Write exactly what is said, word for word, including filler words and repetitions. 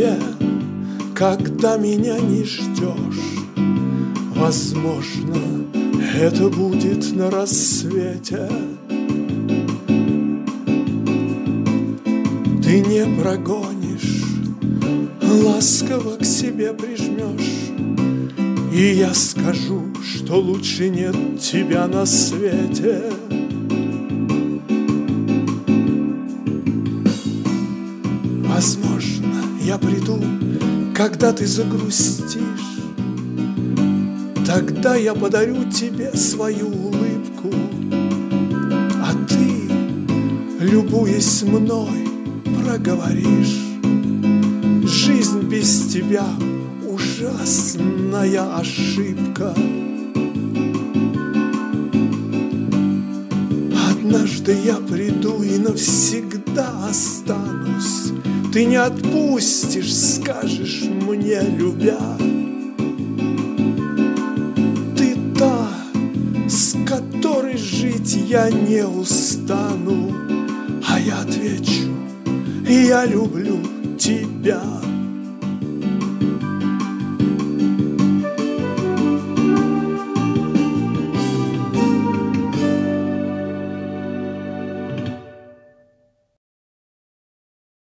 тебе, когда меня не ждешь. Возможно, это будет на рассвете. Ты не прогонишь, ласково к себе прижмешь, и я скажу, что лучше нет тебя на свете. Возможно, я приду, когда ты загрустишь. Тогда я подарю тебе свою улыбку, а ты, любуясь мной, проговоришь: жизнь без тебя ужасная ошибка. Однажды я приду и навсегда останусь. Ты не отпустишь, скажешь мне, любя. Ты та, с которой жить я не устану. А я отвечу: я люблю тебя.